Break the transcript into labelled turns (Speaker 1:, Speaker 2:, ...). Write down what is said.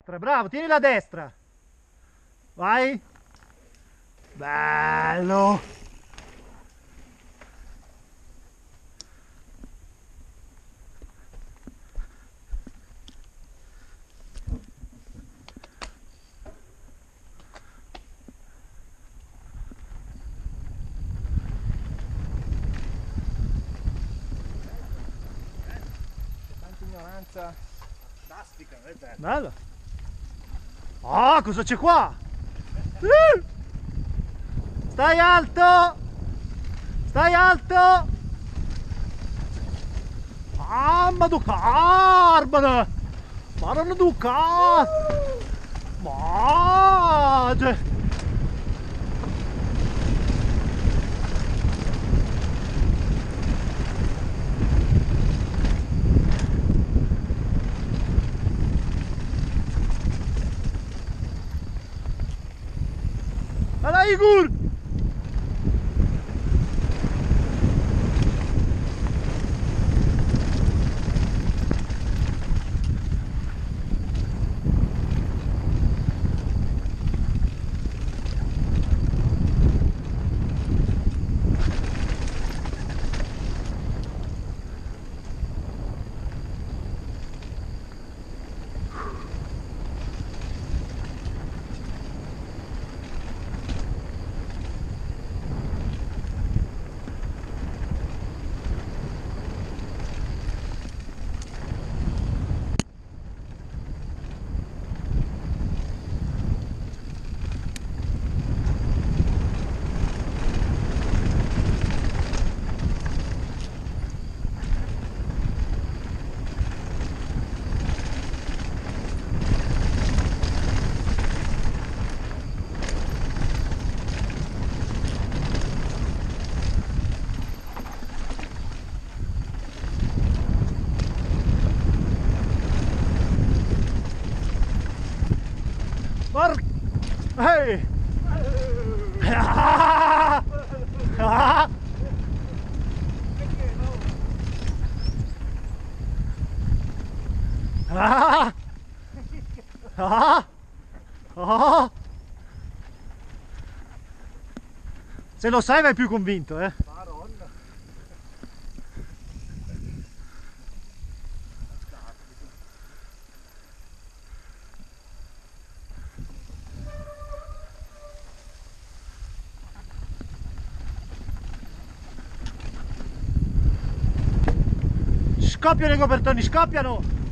Speaker 1: destra, bravo, tieni la destra. Vai. Bello.
Speaker 2: Tanta ignoranza plastica, è bello.
Speaker 1: Bello. Ah, cosa c'è qua? Stai alto. Stai alto. Ah, ma du carbone. Ma du cazzo. Ma Allora Igor! Ehi! Ah! Ah! Ah! Ah! Ah! Se lo sai vai più convinto, eh?
Speaker 2: Madonna.
Speaker 1: Scoppiano i copertoni, scoppiano!